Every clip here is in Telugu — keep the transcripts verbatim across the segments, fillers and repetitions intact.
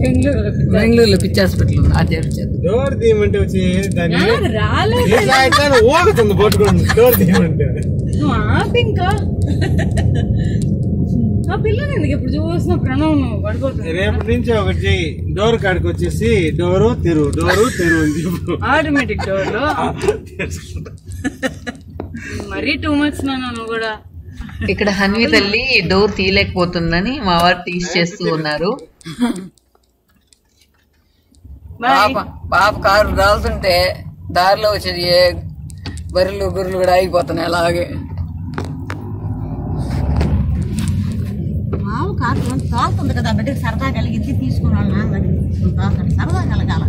బెంగళూరులో పిచ్చి హాస్పిటల్ ఉంది అది డోర్ తీయమంటే వచ్చి ఓడుతుంది పట్టుకోండి డోర్ తీయమంటే ఇంకా ఆ పిల్లని ఎందుకు ఇప్పుడు చూసిన ప్రణవ్ పడిపోతుంది రేపటి నుంచి ఒకటి డోర్ కాడికి వచ్చేసి డోరు తెరు డోరు తెరు ఆటోమేటిక్ డోర్ లో మరీ టూ మచ్ నాన్న కూడా. ఇక్కడ హన్వి తల్లి డోర్ తీయలేకపోతుందని మా వారు తీసి చేస్తూ ఉన్నారు. పాప కారు రాలుతుంటే దారిలో వచ్చేది ఏ బర్రెలు గుర్రెలు కూడా ఆగిపోతున్నాయి అలాగే. తోలుతుంది కదా బిడ్డకి సరదా కలిగించి తీసుకున్నాను సరదా కలగాల.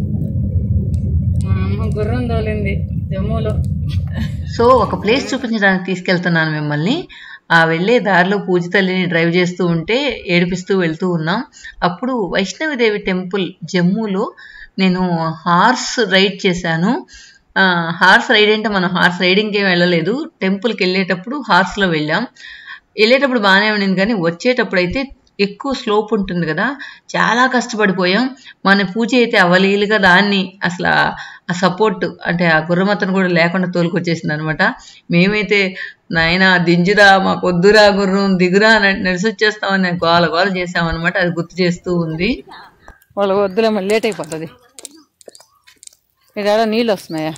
గుర్రం తోలింది జమ్మూలో. సో ఒక ప్లేస్ చూపించడానికి తీసుకెళ్తున్నాను మిమ్మల్ని. ఆ వెళ్ళే దారిలో పూజ తల్లిని డ్రైవ్ చేస్తూ ఉంటే ఏడిపిస్తూ వెళ్తూ ఉన్నాం. అప్పుడు వైష్ణవిదేవి టెంపుల్ జమ్మూలో నేను హార్స్ రైడ్ చేశాను. హార్స్ రైడ్ అంటే మనం హార్స్ రైడింగ్కి ఏం వెళ్ళలేదు, టెంపుల్కి వెళ్ళేటప్పుడు హార్స్లో వెళ్ళాం. వెళ్ళేటప్పుడు బాగానే ఉండింది కానీ వచ్చేటప్పుడు అయితే ఎక్కువ స్లోప్ ఉంటుంది కదా, చాలా కష్టపడిపోయాం. మన పూజ అయితే అవలీలుగా దాన్ని అసలు ఆ సపోర్ట్ అంటే ఆ గుర్రమతను కూడా లేకుండా తోలుకొచ్చేసింది అనమాట. మేమైతే నాయన దింజురా మాకు వద్దురా గుర్రం దిగురా నడిచి వచ్చేస్తామని గోల గోల చేసామన్నమాట. అది గుర్తు చేస్తూ ఉంది. వాళ్ళ వద్దులే మళ్ళీ లేట్ అయిపోతుంది. ఇక్కడ నీళ్ళు వస్తున్నాయా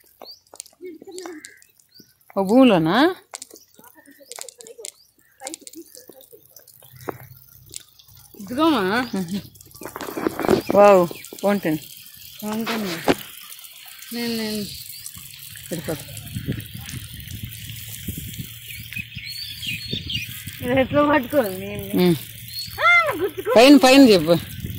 ఓ భూమిలోనా? ఇదిగోమా వావ్ బాగుంటుంది బాగుంటుంది. నేను నేను సరిపోతా ఎట్లా పట్టుకోండి పైన పైన చెప్పు.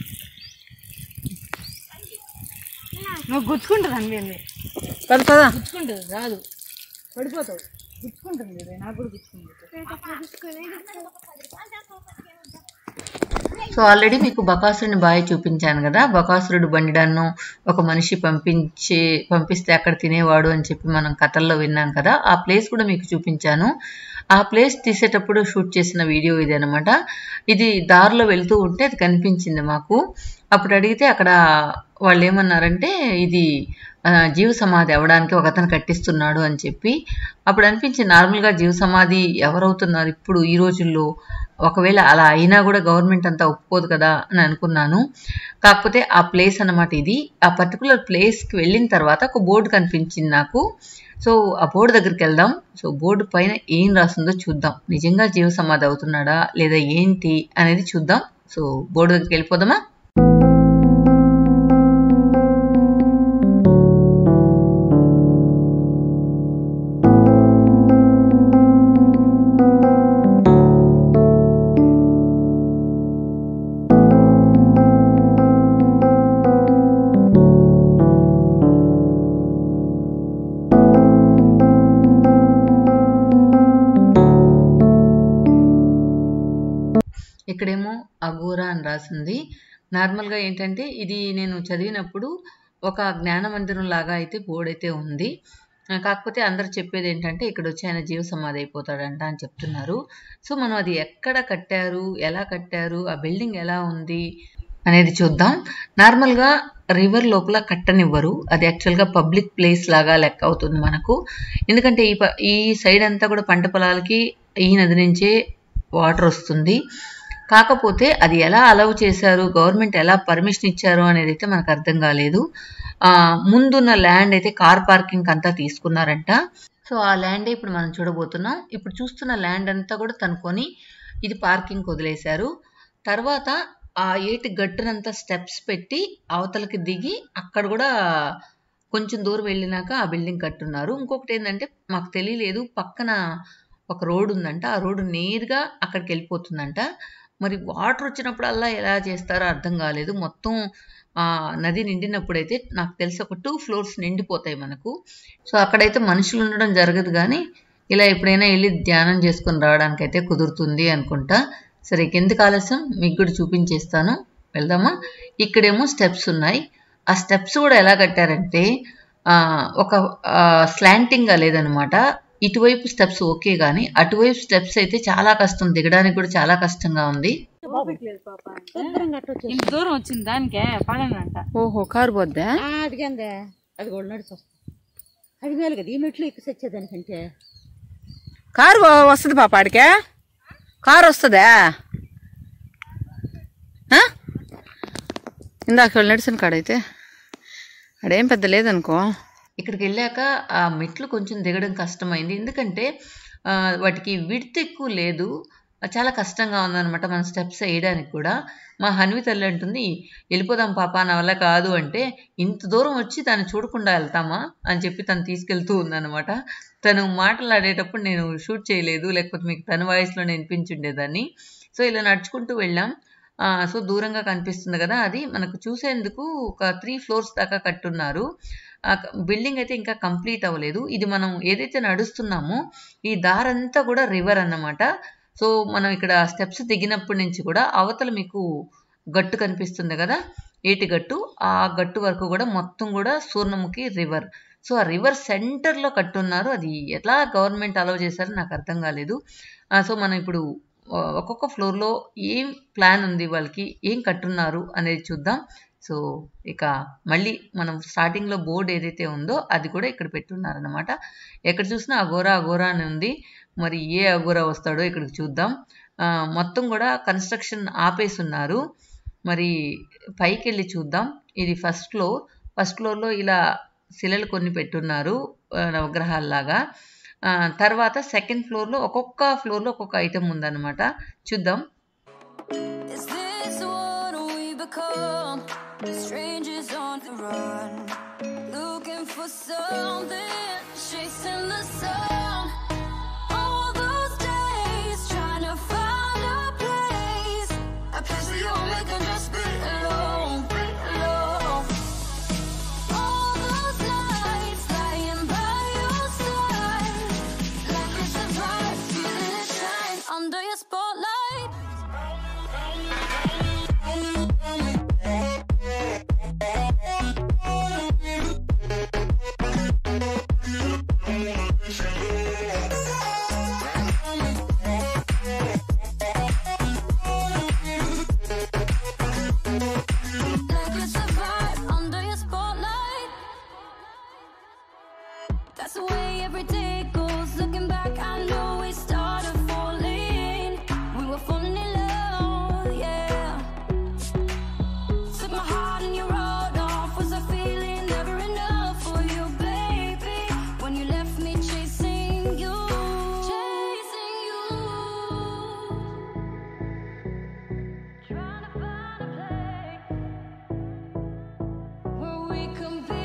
నువ్వు గుచ్చుకుంటుంది అనిపింది పది పదా గుచ్చుకుంటుంది రాదు పడిపోతావు. గుచ్చుకుంటుంది నాకు కూడా గుచ్చుకుంటుంది. సో ఆల్రెడీ మీకు బకాసురుని బాయ్ చూపించాను కదా. బకాసురుడు బండిడాన్ను ఒక మనిషి పంపించి పంపిస్తే అక్కడ తినేవాడు అని చెప్పి మనం కథల్లో విన్నాం కదా. ఆ ప్లేస్ కూడా మీకు చూపించాను. ఆ ప్లేస్ తీసేటప్పుడు షూట్ చేసిన వీడియో ఇది అనమాట. ఇది దారిలో వెళ్తూ ఉంటే అది కనిపించింది మాకు. అప్పుడు అడిగితే అక్కడ వాళ్ళు ఏమన్నారంటే ఇది జీవ సమాధి అవ్వడానికి ఒక అతను కట్టిస్తున్నాడు అని చెప్పి. అప్పుడు అనిపించింది నార్మల్గా జీవ సమాధి ఎవరవుతున్నారు ఇప్పుడు ఈ రోజుల్లో, ఒకవేళ అలా అయినా కూడా గవర్నమెంట్ అంతా ఒప్పుకోదు కదా అని అనుకున్నాను. కాకపోతే ఆ ప్లేస్ అన్నమాట ఇది. ఆ పర్టికులర్ ప్లేస్కి వెళ్ళిన తర్వాత ఒక బోర్డు కనిపించింది నాకు. సో ఆ బోర్డు దగ్గరికి వెళ్దాం. సో బోర్డు పైన ఏం రాస్తుందో చూద్దాం. నిజంగా జీవ సమాధి అవుతున్నాడా లేదా ఏంటి అనేది చూద్దాం. సో బోర్డు దగ్గరికి వెళ్ళిపోదామా? ఇక్కడేమో అఘోరా అని రాసింది. నార్మల్గా ఏంటంటే ఇది నేను చదివినప్పుడు ఒక జ్ఞాన మందిరం లాగా అయితే బోర్డు అయితే ఉంది. కాకపోతే అందరు చెప్పేది ఏంటంటే ఇక్కడ వచ్చి ఆయన జీవ సమాధి అయిపోతాడంట అని చెప్తున్నారు. సో మనం అది ఎక్కడ కట్టారు, ఎలా కట్టారు, ఆ బిల్డింగ్ ఎలా ఉంది అనేది చూద్దాం. నార్మల్గా రివర్ లోపల కట్టనివ్వరు, అది యాక్చువల్గా పబ్లిక్ ప్లేస్ లాగా లెక్క అవుతుంది మనకు. ఎందుకంటే ఈ ఈ సైడ్ అంతా కూడా పంట పొలాలకి ఈ నది నుంచే వాటర్ వస్తుంది. కాకపోతే అది ఎలా అలౌ చేశారు, గవర్నమెంట్ ఎలా పర్మిషన్ ఇచ్చారు అనేది అయితే మనకు అర్థం కాలేదు. ముందున్న ల్యాండ్ అయితే కార్ పార్కింగ్ అంతా తీసుకున్నారంట. సో ఆ ల్యాండే ఇప్పుడు మనం చూడబోతున్నాం. ఇప్పుడు చూస్తున్న ల్యాండ్ అంతా కూడా తనుకొని ఇది పార్కింగ్ వదిలేశారు. తర్వాత ఆ ఏటి గట్టునంతా స్టెప్స్ పెట్టి అవతలకి దిగి అక్కడ కూడా కొంచెం దూరం వెళ్ళినాక ఆ బిల్డింగ్ కట్టున్నారు. ఇంకొకటి ఏంటంటే మాకు తెలియలేదు, పక్కన ఒక రోడ్డు ఉందంట, ఆ రోడ్డు నేరుగా అక్కడికి వెళ్ళిపోతుందంట. మరి వాటర్ వచ్చినప్పుడల్లా ఎలా చేస్తారో అర్థం కాలేదు. మొత్తం నది నిండినప్పుడైతే నాకు తెలిసి ఒక టూ ఫ్లోర్స్ నిండిపోతాయి మనకు. సో అక్కడైతే మనుషులు ఉండడం జరగదు, కానీ ఇలా ఎప్పుడైనా వెళ్ళి ధ్యానం చేసుకొని రావడానికి అయితే కుదురుతుంది అనుకుంటా. సరే కిందకి ఆలస్యం మీకు కూడా చూపించేస్తాను, వెళ్దామా. ఇక్కడేమో స్టెప్స్ ఉన్నాయి. ఆ స్టెప్స్ కూడా ఎలా కట్టారంటే ఒక స్లాంటింగ్గా లేదనమాట. ఇటువైపు స్టెప్స్ ఓకే, కానీ అటువైపు స్టెప్స్ అయితే చాలా కష్టం, దిగడానికి కూడా చాలా కష్టంగా ఉంది. ఇంత దూరం వచ్చింది దానికే పడనంట. ఓహో కారు పోద్దా? అదిగందే అది కూడా నడిచి వస్తుంది. అది మేలు కదా ఈ మెట్లు ఎక్కి వచ్చేదానికంటే. కారు వస్తుంది పాప ఆడికే? కారు వస్తుందా? ఇందాక వాళ్ళు నడిచిన కాడైతే అడేం పెద్ద లేదనుకో. ఇక్కడికి వెళ్ళాక ఆ మెట్లు కొంచెం దిగడం కష్టమైంది, ఎందుకంటే వాటికి విడ్త్ ఎక్కువ లేదు, చాలా కష్టంగా ఉందన్నమాట మన స్టెప్స్ వేయడానికి కూడా. మా హన్వి తల్లి అంటుంది వెళ్ళిపోదాం పాప నా వల్ల కాదు అంటే, ఇంత దూరం వచ్చి తను చూడకుండా వెళ్తామా అని చెప్పి తను తీసుకెళ్తూ ఉందన్నమాట. తను మాట్లాడేటప్పుడు నేను షూట్ చేయలేదు, లేకపోతే మీకు తన వాయిస్లో వినిపించుండేదాన్ని. సో ఇలా నడుచుకుంటూ వెళ్ళాం. సో దూరంగా కనిపిస్తుంది కదా, అది మనకు చూసేందుకు ఒక త్రీ ఫ్లోర్స్ దాకా కట్టున్నారు. బిల్డింగ్ అయితే ఇంకా కంప్లీట్ అవ్వలేదు. ఇది మనం ఏదైతే నడుస్తున్నామో ఈ దారంతా కూడా రివర్ అన్నమాట. సో మనం ఇక్కడ స్టెప్స్ దిగినప్పటి నుంచి కూడా అవతల మీకు గట్టు కనిపిస్తుంది కదా, ఏటి గట్టు, ఆ గట్టు వరకు కూడా మొత్తం కూడా సూర్ణముఖి రివర్. సో ఆ రివర్ సెంటర్లో కట్టున్నారు. అది ఎట్లా గవర్నమెంట్ అలౌ చేశారో నాకు అర్థం కాలేదు. సో మనం ఇప్పుడు ఒక్కొక్క ఫ్లోర్లో ఏం ప్లాన్ ఉంది, వాళ్ళకి ఏం కట్టున్నారు అనేది చూద్దాం. సో ఇక మళ్ళీ మనం స్టార్టింగ్లో బోర్డు ఏదైతే ఉందో అది కూడా ఇక్కడ పెట్టున్నారనమాట. ఎక్కడ చూసినా అఘోరా అఘోరా అని ఉంది. మరి ఏ అఘోరా వస్తాడో ఇక్కడికి చూద్దాం. మొత్తం కూడా కన్స్ట్రక్షన్ ఆపేసి ఉన్నారు. మరి పైకి వెళ్ళి చూద్దాం. ఇది ఫస్ట్ ఫ్లోర్. ఫస్ట్ ఫ్లోర్లో ఇలా శిలలు కొన్ని పెట్టున్నారు నవగ్రహాల్లాగా. తర్వాత సెకండ్ ఫ్లోర్లో ఒక్కొక్క ఫ్లోర్లో ఒక్కొక్క ఐటెం ఉందన్నమాట. చూద్దాం. Strangers on the run, looking for something, chasing the sun. All those days trying to find a place, a place where you only can just be alone, be alone. All those nights lying by your side, like it's a bright, feeling it shine under your spotlight. That's the way every day goes. Looking back, I know we started falling. We were falling in love, yeah. Took my heart and you rode off. Was I feeling never enough for you, baby? When you left me chasing you, chasing you, trying to find a place where we can be.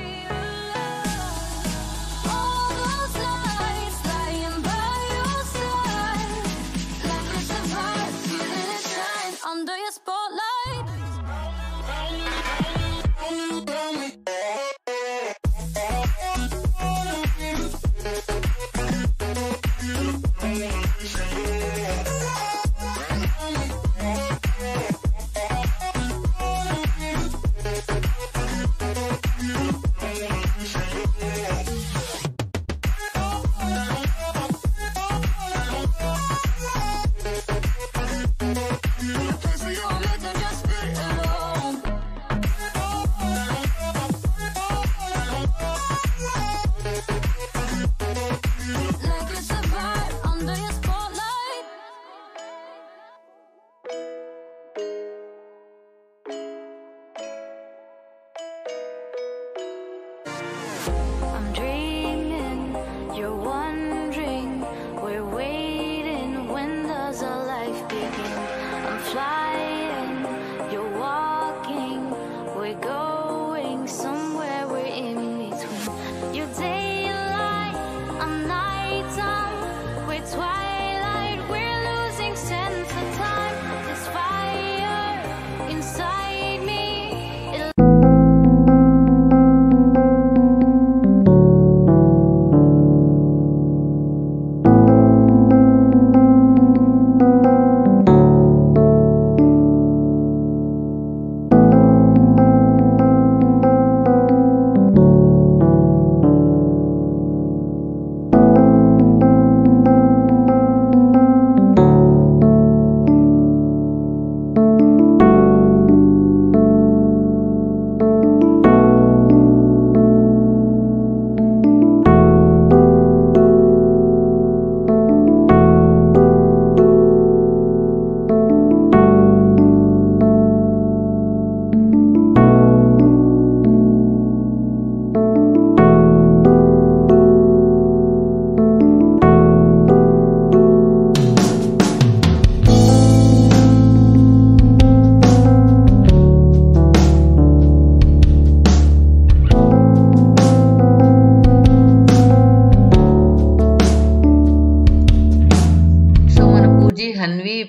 Under your spotlight. Just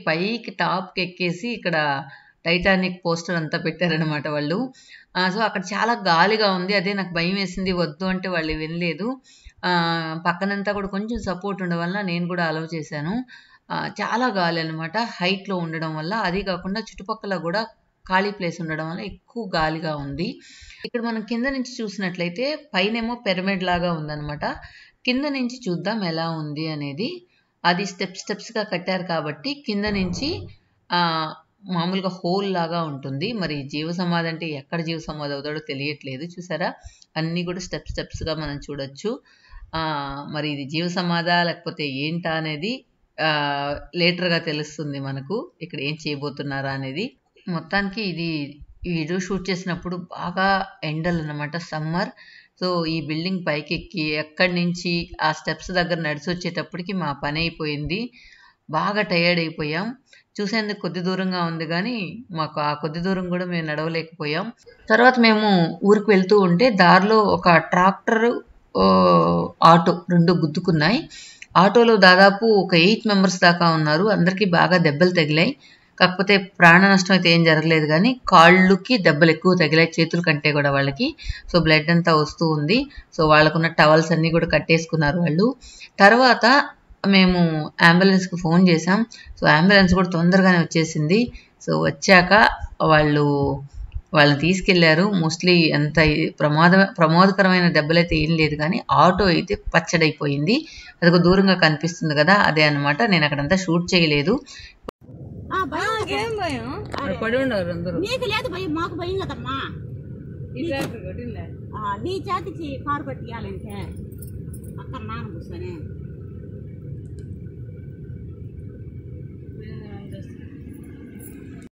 పైకి టాప్కి ఎక్కేసి ఇక్కడ టైటానిక్ పోస్టర్ అంతా పెట్టారనమాట వాళ్ళు. సో అక్కడ చాలా గాలిగా ఉంది, అదే నాకు భయం వేసింది, వద్దు అంటే వాళ్ళు వినలేదు. పక్కనంతా కూడా కొంచెం సపోర్ట్ ఉండడం వల్ల నేను కూడా అలౌ చేశాను. చాలా గాలి అనమాట హైట్లో ఉండడం వల్ల, అది కాకుండా చుట్టుపక్కల కూడా ఖాళీ ప్లేస్ ఉండడం వల్ల ఎక్కువ గాలిగా ఉంది. ఇక్కడ మనం కింద నుంచి చూసినట్లయితే పైనేమో పిరమిడ్ లాగా ఉందన్నమాట, కింద నుంచి చూద్దాం ఎలా ఉంది అనేది. అది స్టెప్ స్టెప్స్గా కట్టారు కాబట్టి కింద నుంచి మామూలుగా హోల్ లాగా ఉంటుంది. మరి జీవ సమాధి అంటే ఎక్కడ జీవ సమాధి అవుతాడో తెలియట్లేదు. చూసారా, అన్నీ కూడా స్టెప్ స్టెప్స్గా మనం చూడొచ్చు. మరి ఇది జీవ సమాధా లేకపోతే ఏంటా అనేది లేటర్గా తెలుస్తుంది మనకు, ఇక్కడ ఏం చేయబోతున్నారా అనేది. మొత్తానికి ఇది ఈ వీడియో షూట్ చేసినప్పుడు బాగా ఎండలు అన్నమాట, సమ్మర్. సో ఈ బిల్డింగ్ పైకి ఎక్కి ఎక్కడి నుంచి ఆ స్టెప్స్ దగ్గర నడిచి వచ్చేటప్పటికి మా పని అయిపోయింది, బాగా టయర్డ్ అయిపోయాం. చూసేందుకు కొద్ది దూరంగా ఉంది కానీ మాకు ఆ కొద్ది దూరం కూడా మేము నడవలేకపోయాం. తర్వాత మేము ఊరికి వెళ్తూ ఉంటే దారిలో ఒక ట్రాక్టర్ ఆటో రెండు గుద్దుకున్నాయి. ఆటోలో దాదాపు ఒక ఎయిట్ మెంబర్స్ దాకా ఉన్నారు, అందరికీ బాగా దెబ్బలు తగిలాయి. కాకపోతే ప్రాణ నష్టం అయితే ఏం జరగలేదు కానీ కాళ్ళుకి దెబ్బలు ఎక్కువ తగిలాయి, చేతుల కంటే కూడా వాళ్ళకి. సో బ్లడ్ అంతా వస్తూ ఉంది. సో వాళ్ళకున్న టవల్స్ అన్నీ కూడా కట్టేసుకున్నారు వాళ్ళు. తర్వాత మేము అంబులెన్స్కి ఫోన్ చేసాం. సో అంబులెన్స్ కూడా తొందరగానే వచ్చేసింది. సో వచ్చాక వాళ్ళు వాళ్ళని తీసుకెళ్లారు. మోస్ట్లీ ఎంత ప్రమాద ప్రమాదకరమైన దెబ్బలైతే ఏం లేదు కానీ ఆటో అయితే పచ్చడైపోయింది. అది ఒక దూరంగా కనిపిస్తుంది కదా, అదే అనమాట. నేను అక్కడంతా షూట్ చేయలేదు. పడి ఉన్నారు అందరూ. నీకు లేదు భయం, మాకు భయం కదమ్మా. నీ చేతికి కారు పట్టియాలంటే అక్కడ నాన్న కూర్చొని